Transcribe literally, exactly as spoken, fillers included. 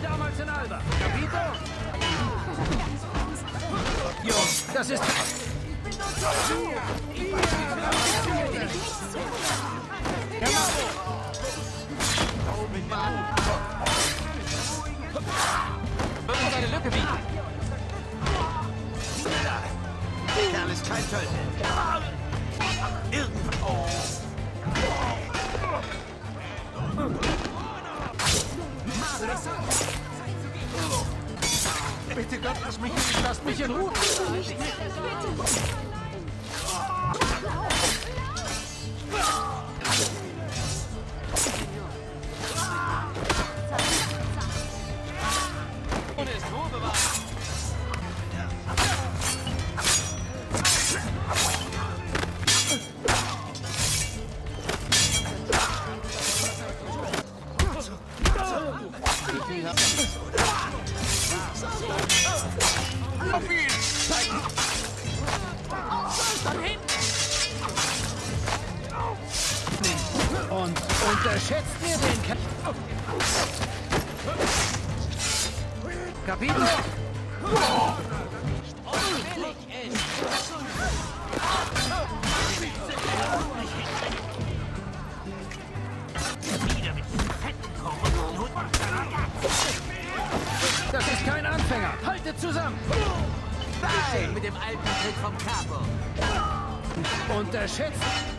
damals in Alba. Capito? Jungs, das ist... Wird uns eine Lücke bieten. Der Kerl ist kein Töter. Irgendwo. Bitte Gott, lass mich, lasst mich in Ruhe. Und ist Ruhe bewahrt. Auf ihn! Und unterschätzt ihr den Kerl. Capito? Das ist kein Anfänger. Haltet zusammen. Nein! Mit dem alten Trick vom Capo. Unterschätzt